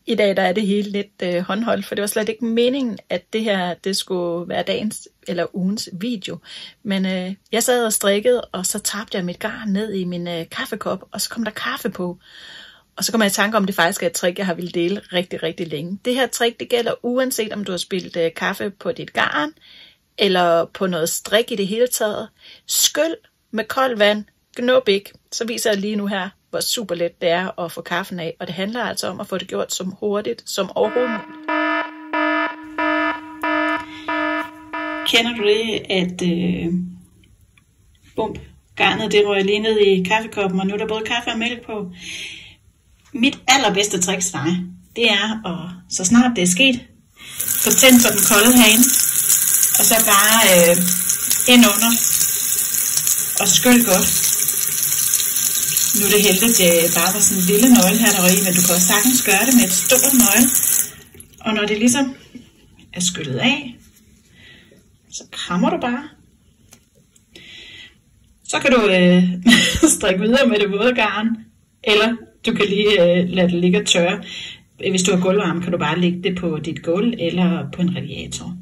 I dag der er det hele lidt håndholdt, for det var slet ikke meningen, at det her det skulle være dagens eller ugens video. Men jeg sad og strikkede, og så tabte jeg mit garn ned i min kaffekop, og så kom der kaffe på. Og så kom jeg i tanke om, det faktisk er et trick, jeg har ville dele rigtig, rigtig længe. Det her trick, det gælder uanset om du har spildt kaffe på dit garn, eller på noget strik i det hele taget. Skyld med koldt vand, gnub ikke, så viser jeg lige nu her, hvor super let det er at få kaffen af. Og det handler altså om at få det gjort så hurtigt som overhovedet muligt. Kender du det, at garnet det røg lige ned i kaffekoppen, og nu er der både kaffe og mælk på? Mit allerbedste trick til dig, det er at, så snart det er sket, så tænd på den kolde hane, og så bare ind under, og skyld godt. Nu er det heldigt, det bare var sådan en lille nøgle her der i, men du kan også sagtens gøre det med et stort nøgle. Og når det ligesom er skyllet af, så krammer du bare. Så kan du strikke videre med det våde garn, eller du kan lige lade det ligge og tørre. Hvis du har gulvarme, kan du bare lægge det på dit gulv eller på en radiator.